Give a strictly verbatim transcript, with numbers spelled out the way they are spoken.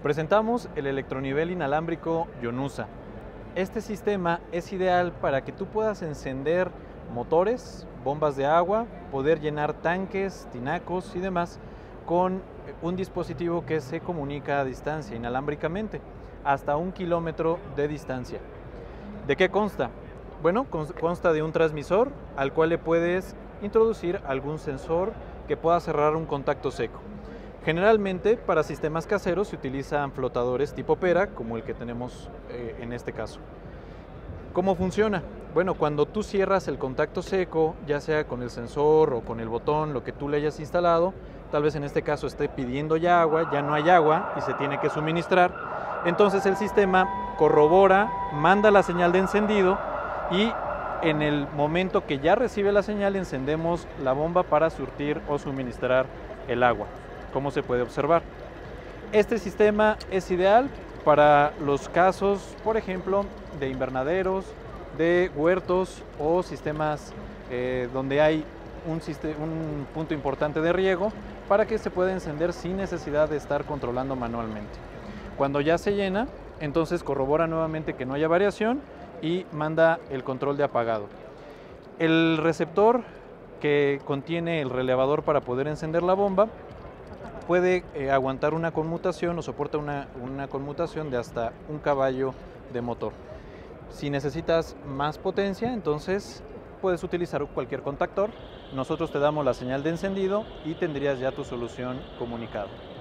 Presentamos el electronivel inalámbrico Yonusa. Este sistema es ideal para que tú puedas encender motores, bombas de agua, poder llenar tanques, tinacos y demás con un dispositivo que se comunica a distancia inalámbricamente, hasta un kilómetro de distancia. ¿De qué consta? Bueno, consta de un transmisor al cual le puedes introducir algún sensor que pueda cerrar un contacto seco. Generalmente para sistemas caseros se utilizan flotadores tipo pera, como el que tenemos eh, en este caso. ¿Cómo funciona? Bueno, cuando tú cierras el contacto seco, ya sea con el sensor o con el botón, lo que tú le hayas instalado, tal vez en este caso esté pidiendo ya agua, ya no hay agua y se tiene que suministrar, entonces el sistema corrobora, manda la señal de encendido y en el momento que ya recibe la señal encendemos la bomba para surtir o suministrar el agua, como se puede observar. Este sistema es ideal para los casos, por ejemplo, de invernaderos, de huertos o sistemas eh, donde hay un, un punto importante de riego para que se pueda encender sin necesidad de estar controlando manualmente. Cuando ya se llena, entonces corrobora nuevamente que no haya variación y manda el control de apagado. El receptor que contiene el relevador para poder encender la bomba puede eh, aguantar una conmutación o soporta una, una conmutación de hasta un caballo de motor. Si necesitas más potencia, entonces puedes utilizar cualquier contactor. Nosotros te damos la señal de encendido y tendrías ya tu solución comunicada.